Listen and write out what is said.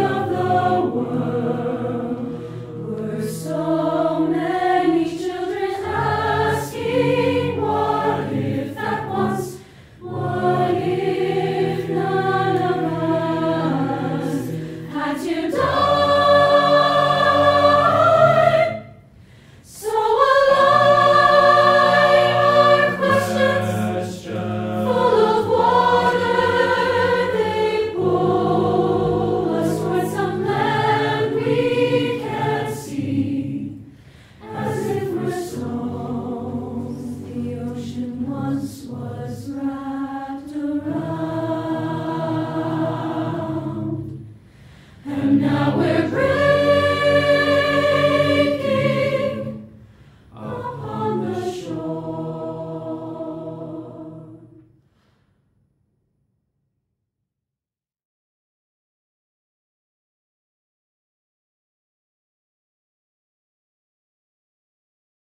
of the world. Were so many children asking, what if at once? What if none of us had to die? So alive are questions, full of water, they pull us towards some land we can't see, as if we're stones. The ocean once was right.